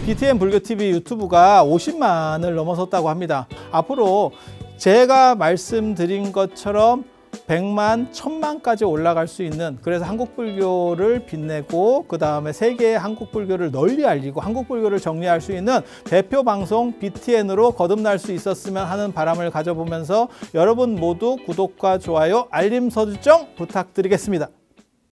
BTN 불교TV 유튜브가 50만을 넘어섰다고 합니다. 앞으로 제가 말씀드린 것처럼 100만, 1000만까지 올라갈 수 있는, 그래서 한국불교를 빛내고 그 다음에 세계의 한국불교를 널리 알리고 한국불교를 정리할 수 있는 대표 방송 BTN으로 거듭날 수 있었으면 하는 바람을 가져보면서 여러분 모두 구독과 좋아요, 알림 설정 부탁드리겠습니다.